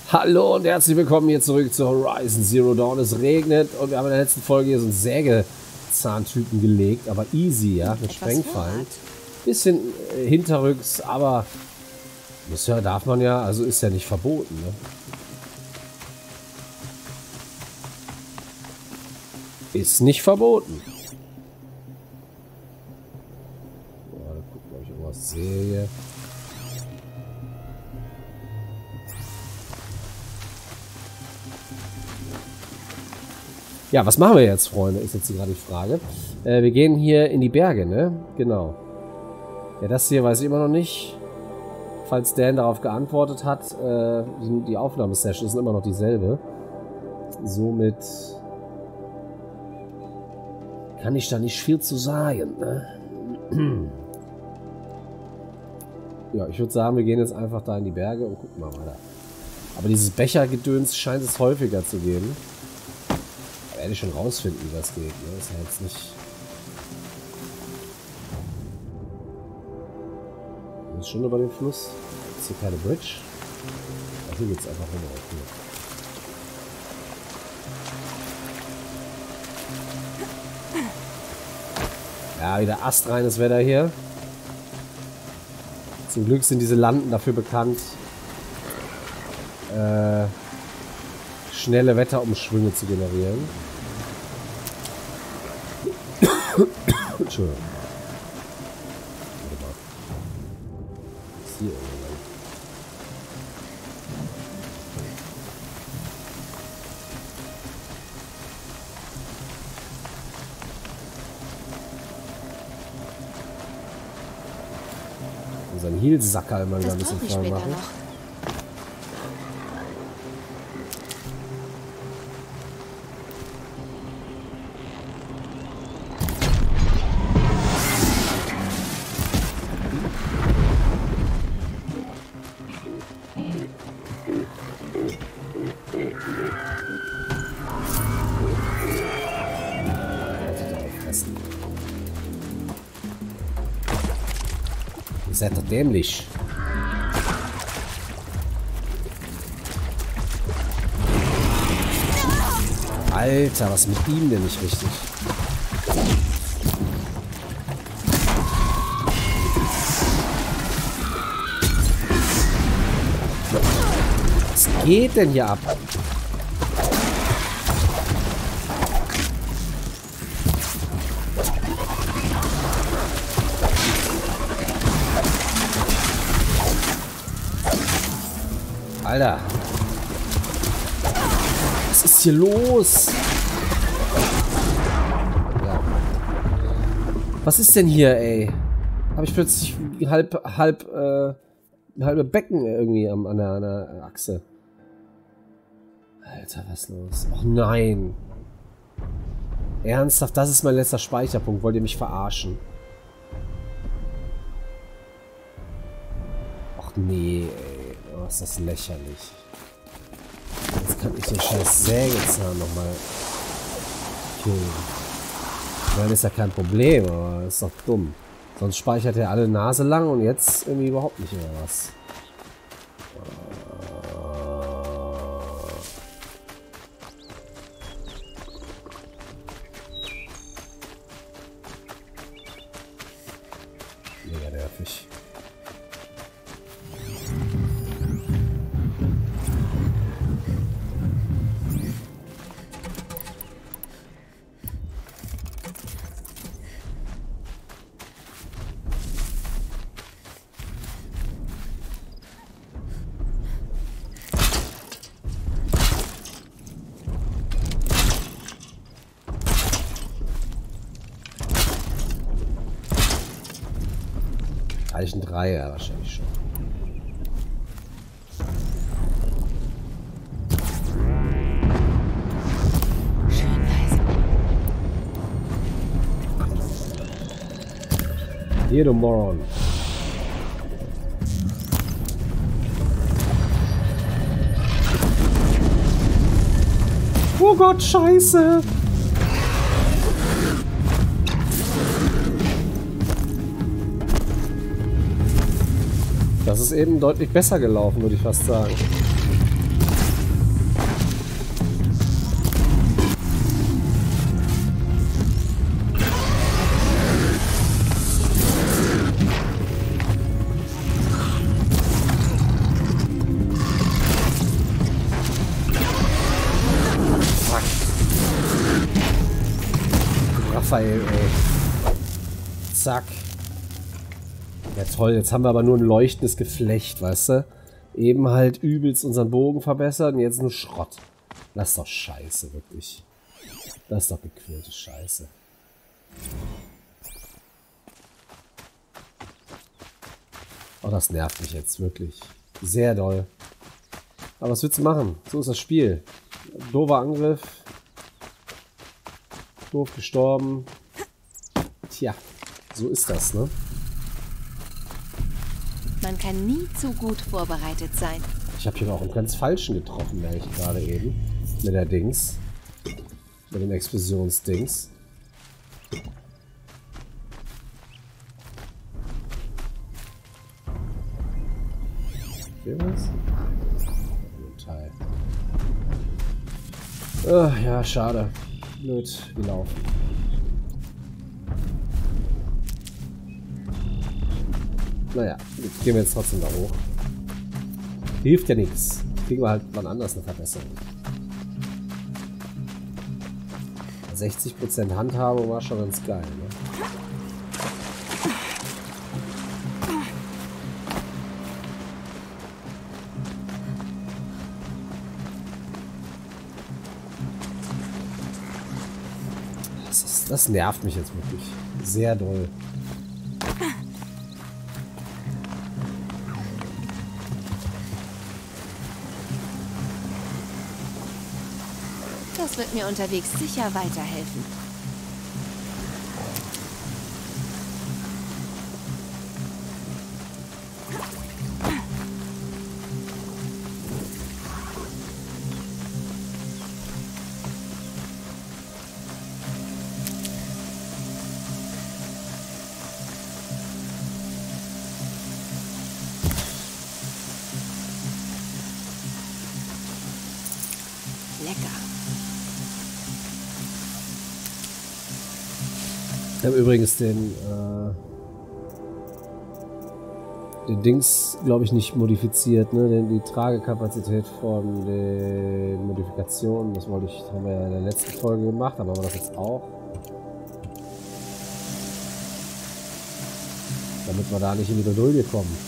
Hallo und herzlich willkommen hier zurück zu Horizon Zero Dawn. Es regnet und wir haben in der letzten Folge hier so einen Sägezahntypen gelegt, aber easy, ja, mit Sprengfallen. Bisschen hinterrücks, aber bisher darf man ja, also ist ja nicht verboten, ne? Ist nicht verboten. Ja, da gucken, ob ich irgendwas sehe. Ja, was machen wir jetzt, Freunde? Ist jetzt gerade die Frage. Wir gehen hier in die Berge, ne? Genau. Ja, das hier weiß ich immer noch nicht. Falls Dan darauf geantwortet hat, die Aufnahmesession ist immer noch dieselbe. Somit kann ich da nicht viel zu sagen, ne? Ja, ich würde sagen, wir gehen jetzt einfach da in die Berge und gucken mal weiter. Aber dieses Bechergedöns scheint es häufiger zu geben. Werde ich schon rausfinden, wie das geht. Ne? Ist ja jetzt nicht. Das ist schon über den Fluss. Ist hier keine Bridge. Ach, hier geht es einfach rüber. Okay. Ja, wieder astreines Wetter hier. Zum Glück sind diese Landen dafür bekannt, schnelle Wetterumschwünge zu generieren. Entschuldigung. Warte mal. Ist hier irgendwann. Unseren Heal-Sackerl mal ein bisschen voll machen. Ihr seid doch dämlich. Alter, was mit ihm denn nicht richtig? Was geht denn hier ab? Alter. Was ist hier los? Ja. Was ist denn hier, ey? Habe ich plötzlich halbe Becken irgendwie an der Achse. Alter, was ist los? Och nein. Ernsthaft, das ist mein letzter Speicherpunkt. Wollt ihr mich verarschen? Och nee, ey. Oh, ist das lächerlich. Jetzt kann ich den scheiß Sägezahn nochmal killen. Ich meine, ist ja kein Problem, aber ist doch dumm. Sonst speichert er alle Nase lang und jetzt irgendwie überhaupt nicht mehr was. Mega nervig. Reichen 3, ja, wahrscheinlich schon. Schön leise. Hier, du Moron. Oh Gott, Scheiße! Das ist eben deutlich besser gelaufen, würde ich fast sagen. Raphael, ey. Zack. Ja toll, jetzt haben wir aber nur ein leuchtendes Geflecht, weißt du? Eben halt übelst unseren Bogen verbessert und jetzt nur Schrott. Das ist doch scheiße, wirklich. Das ist doch gequälte Scheiße. Oh, das nervt mich jetzt wirklich. Sehr doll. Aber was willst du machen? So ist das Spiel. Doofer Angriff. Doof gestorben. Tja, so ist das, ne? Man kann nie zu gut vorbereitet sein. Ich habe hier auch einen ganz falschen getroffen, merke ich gerade eben. Mit der Dings. Mit dem Explosionsdings. Hier was? Ein Teil. Ach, ja, schade. Blöd gelaufen. Naja, jetzt gehen wir jetzt trotzdem da hoch. Hilft ja nichts. Kriegen wir halt wann anders eine Verbesserung. 60% Handhabung war schon ganz geil, ne? Das nervt mich jetzt wirklich. Sehr doll. Das wird mir unterwegs sicher weiterhelfen. Lecker. Ich habe übrigens den Dings, glaube ich, nicht modifiziert, ne? Die Tragekapazität von den Modifikationen, das haben wir ja in der letzten Folge gemacht, aber haben wir das jetzt auch. Damit wir da nicht in die Bredouille kommen.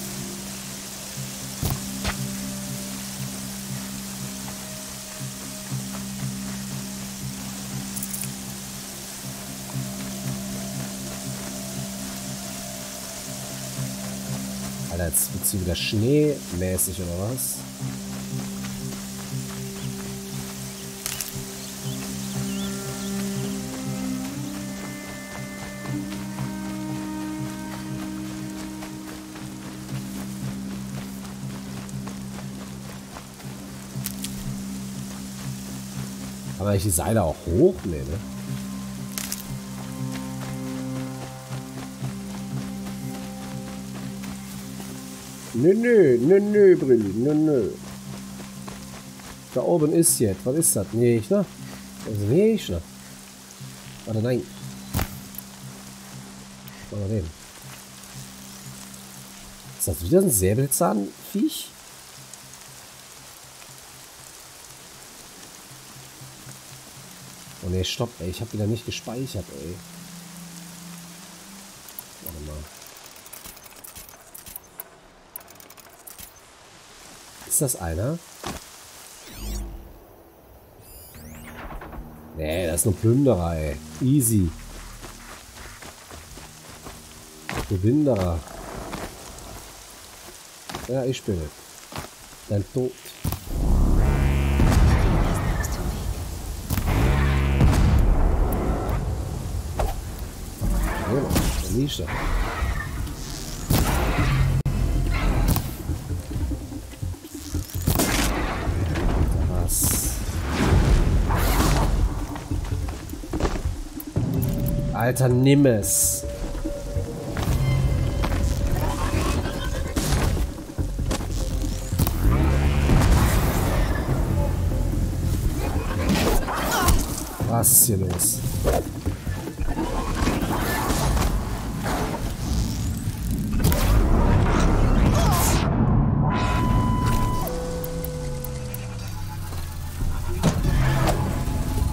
Alter, jetzt wird sie wieder schneemäßig oder was? Aber ich die Seile auch hoch? Nee, ne? Nö, Brilli, nö. Da oben ist jetzt, was ist das? Nee, ne? Das ist nicht, ne? Warte, nein. Mal reden. Ist das wieder ein Säbelzahnviech? Oh ne, stopp, ey. Ich habe wieder nicht gespeichert, ey. Warte mal. Ist das einer? Nee, das ist nur Plünderer, ey. Easy. Gewinderer. Ja, ich bin es. Dein Tod. Ja, da liegt er. Alter, nimm es. Was ist hier los?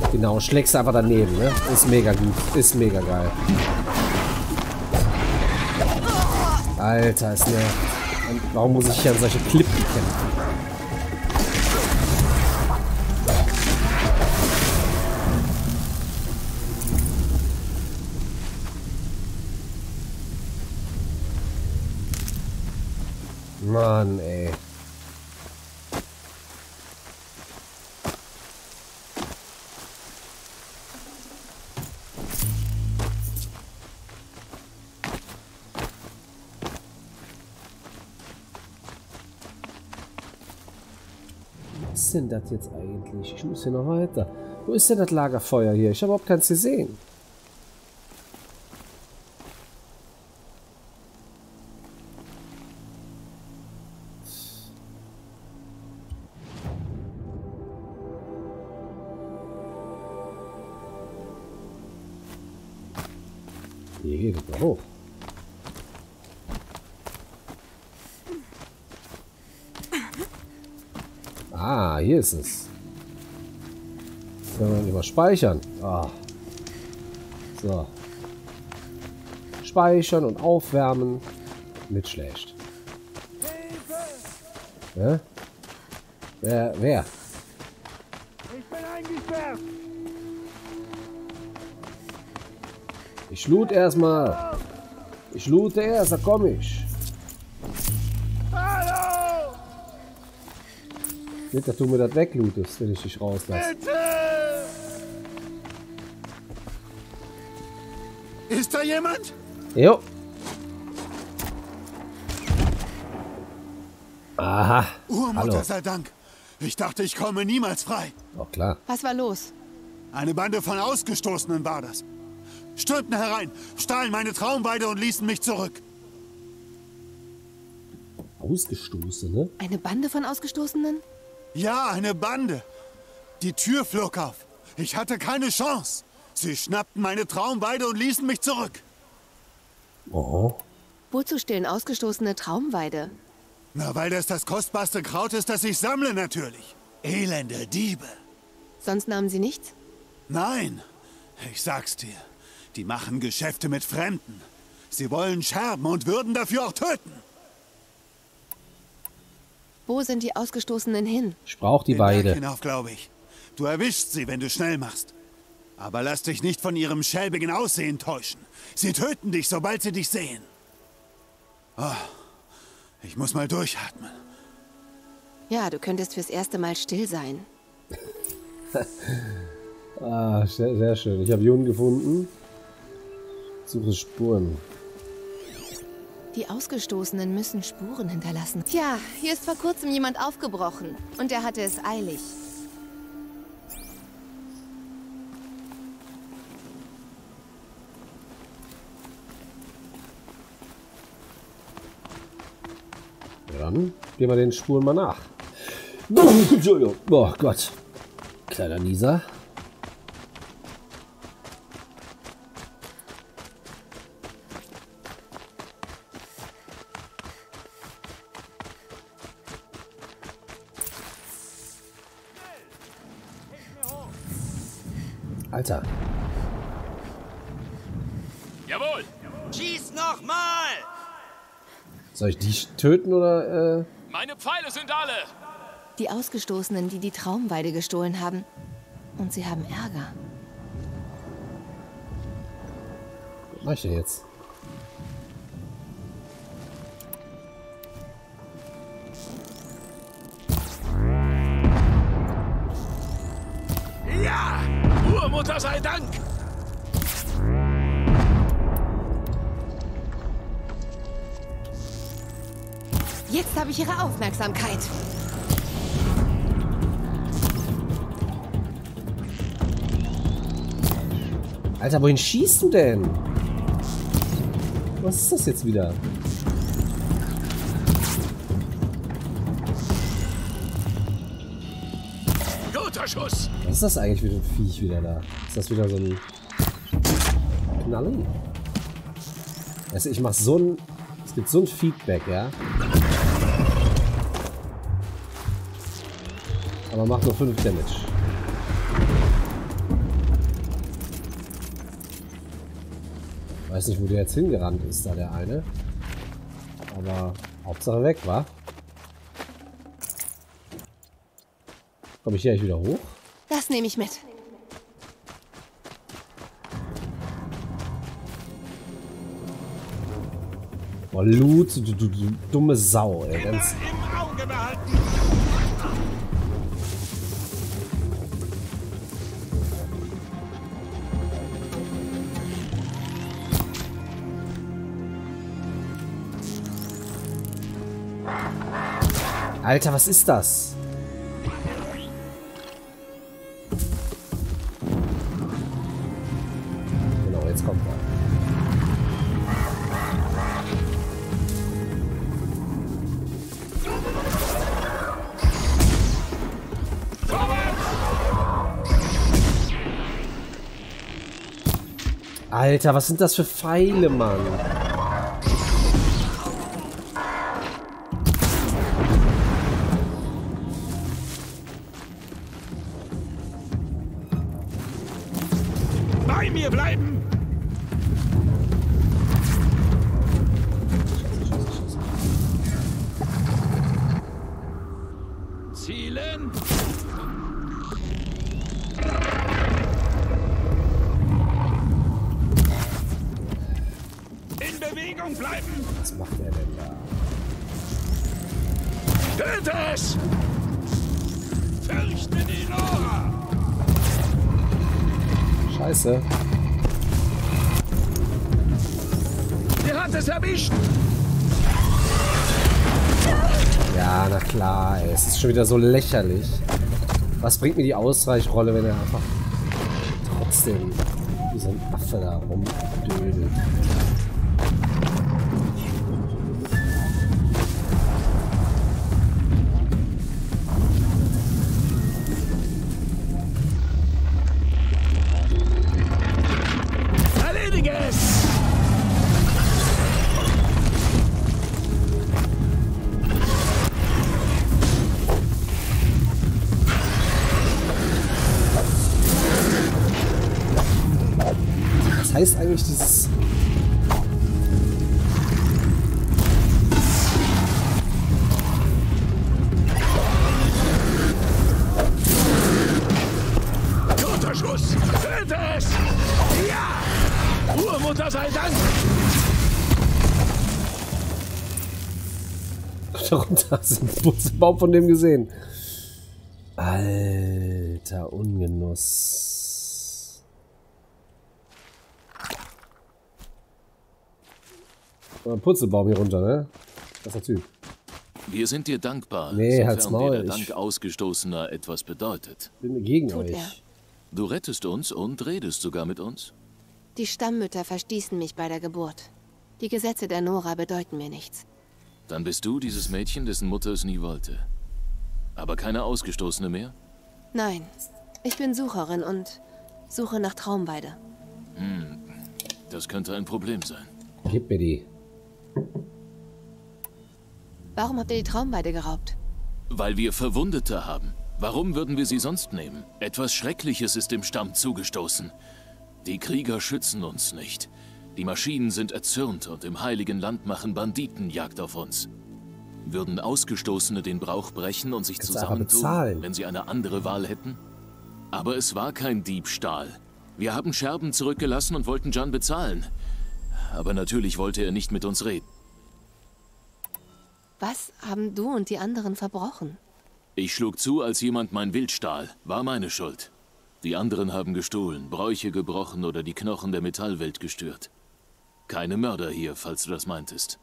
Genau, schlägst du einfach daneben, ne? Ist mega gut. Ist mega geil. Alter, ist nervt. Und warum muss ich hier an solche Klippen kämpfen? Mann, ey. Was ist denn das jetzt eigentlich? Ich muss hier noch weiter. Wo ist denn das Lagerfeuer hier? Ich habe überhaupt keins gesehen. Hier geht es mal hoch. Ah, hier ist es. Können wir lieber speichern. Ah. So. Speichern und aufwärmen. Nicht schlecht. Ja? Wer? Ich bin eingesperrt! Ich loot erstmal. Ich loote erst, da komm ich. Hallo! Nicht, dass du mir das weglootest, wenn ich dich rauslasse. Bitte! Ist da jemand? Jo. Aha. Urmutter Hallo. sei Dank. Ich dachte, ich komme niemals frei. Oh, klar. Was war los? Eine Bande von Ausgestoßenen war das. Stürmten herein, stahlen meine Traumweide und ließen mich zurück. Ausgestoßene? Eine Bande von Ausgestoßenen? Ja, eine Bande. Die Tür flog auf. Ich hatte keine Chance. Sie schnappten meine Traumweide und ließen mich zurück. Oh. Wozu stehlen Ausgestoßene Traumweide? Na, weil das kostbarste Kraut ist, das ich sammle natürlich. Elende Diebe. Sonst nahmen sie nichts? Nein, ich sag's dir. Die machen Geschäfte mit Fremden. Sie wollen Scherben und würden dafür auch töten. Wo sind die Ausgestoßenen hin? Ich brauch die Den Berg Weide. hinauf, glaube ich. Du erwischst sie, wenn du schnell machst. Aber lass dich nicht von ihrem schäbigen Aussehen täuschen. Sie töten dich, sobald sie dich sehen. Oh, ich muss mal durchatmen. Ja, du könntest fürs erste Mal still sein. Ah, sehr, sehr schön. Ich habe Jun gefunden. Suche Spuren. Die Ausgestoßenen müssen Spuren hinterlassen. Tja, hier ist vor kurzem jemand aufgebrochen. Und er hatte es eilig. Ja, dann gehen wir den Spuren mal nach. Entschuldigung. Oh Gott. Kleiner Nieser. Alter. Jawohl! Schieß nochmal! Soll ich die töten oder Meine Pfeile sind alle! Die Ausgestoßenen, die die Traumweide gestohlen haben. Und sie haben Ärger. Was mach ich denn jetzt? Ja! Urmutter sei Dank! Jetzt habe ich ihre Aufmerksamkeit. Alter, wohin schießt du denn? Was ist das jetzt wieder? Guter Schuss! Was ist das eigentlich für ein Viech wieder da? Ist das wieder so ein Knalli? Also ich mach so ein... Es gibt so ein Feedback, ja? Aber macht nur 5 Damage. weiß nicht, wo der jetzt hingerannt ist, da der eine. Aber Hauptsache weg, wa? Komme ich hier eigentlich wieder hoch? Das nehme ich mit. Boah, Loot, du dumme Sau, ey. Ganz Im Auge behalten! Alter, was ist das? Genau, jetzt kommt er. Alter, was sind das für Pfeile, Mann? Bei mir bleiben! Zielen! In Bewegung bleiben! Was macht er denn da? Töte es! Fürchte die Nora! Scheiße. Der hat es erwischt! Ja, na klar, ey. Es ist schon wieder so lächerlich. Was bringt mir die Ausweichrolle, wenn er einfach trotzdem wie so ein Affe da rumdödelt? Erledige es! Was heißt eigentlich dieses... Guter Schuss! Töte es! Ja! Urmutter sei Dank! Darunter hast du den Putzebaum von dem gesehen. Alter Ungenuss. Ein Putzelbaum hier runter, ne? Das ist der Typ. Wir sind dir dankbar, Nee, halt's sofern Maul, dir der ich- Dank Ausgestoßener etwas bedeutet. Bin gegen Tut euch. er. Du rettest uns und redest sogar mit uns. Die Stammmütter verstießen mich bei der Geburt. Die Gesetze der Nora bedeuten mir nichts. Dann bist du dieses Mädchen, dessen Mutter es nie wollte. Aber keine Ausgestoßene mehr? Nein, ich bin Sucherin und suche nach Traumweide. Das könnte ein Problem sein. Gib mir die. Warum habt ihr die Traumweide geraubt? Weil wir Verwundete haben. Warum würden wir sie sonst nehmen? Etwas Schreckliches ist dem Stamm zugestoßen. Die Krieger schützen uns nicht. Die Maschinen sind erzürnt und im Heiligen Land machen Banditen Jagd auf uns. Würden Ausgestoßene den Brauch brechen und sich Kannst du einfach zusammentun, bezahlen. wenn sie eine andere Wahl hätten? Aber es war kein Diebstahl. Wir haben Scherben zurückgelassen und wollten Jan bezahlen. Aber natürlich wollte er nicht mit uns reden. Was haben du und die anderen verbrochen? Ich schlug zu, als jemand mein Wild stahl. War meine Schuld. Die anderen haben gestohlen, Bräuche gebrochen oder die Knochen der Metallwelt gestört. Keine Mörder hier, falls du das meintest.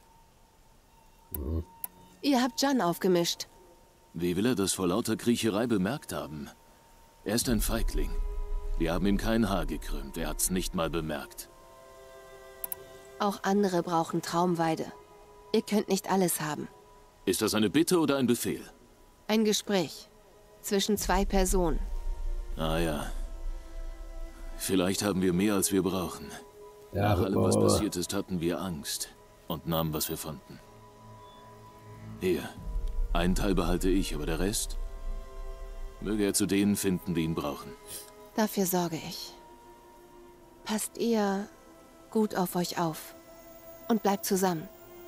Ihr habt Jan aufgemischt. Wie will er das vor lauter Kriecherei bemerkt haben? Er ist ein Feigling. Wir haben ihm kein Haar gekrümmt, er hat's nicht mal bemerkt. Auch andere brauchen Traumweide. Ihr könnt nicht alles haben. Ist das eine Bitte oder ein Befehl? Ein Gespräch zwischen zwei Personen. Ah ja. Vielleicht haben wir mehr, als wir brauchen. Ja, Nach allem, was aber- passiert ist, hatten wir Angst und nahmen, was wir fanden. Hier, einen Teil behalte ich, aber der Rest möge er zu denen finden, die ihn brauchen. Dafür sorge ich. Passt ihr gut auf euch auf. Und bleibt zusammen.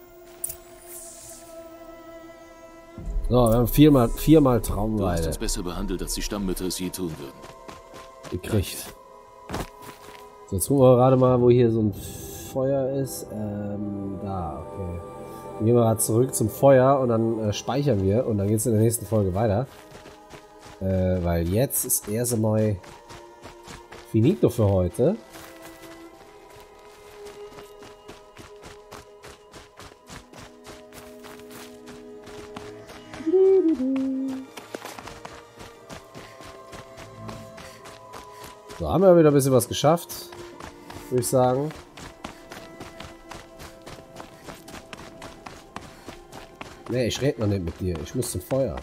So, wir haben viermal Du hast Traumweide uns besser behandelt, als die Stammmütter es je tun würden. gekriegt. So, jetzt gucken wir gerade mal, wo hier so ein Feuer ist. Da, okay. Dann gehen wir gerade zurück zum Feuer und dann speichern wir und dann geht es in der nächsten Folge weiter. Weil jetzt ist erst einmal finito für heute. So, haben wir wieder ein bisschen was geschafft, würde ich sagen. Nee, ich rede noch nicht mit dir. Ich muss zum Feuer.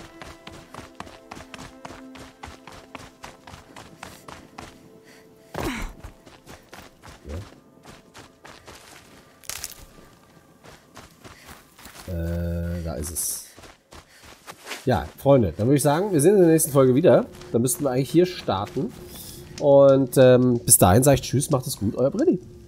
Da ist es. Ja, Freunde, dann würde ich sagen, wir sehen uns in der nächsten Folge wieder. Dann müssten wir eigentlich hier starten. Und bis dahin sage ich Tschüss, macht es gut, euer Brilli.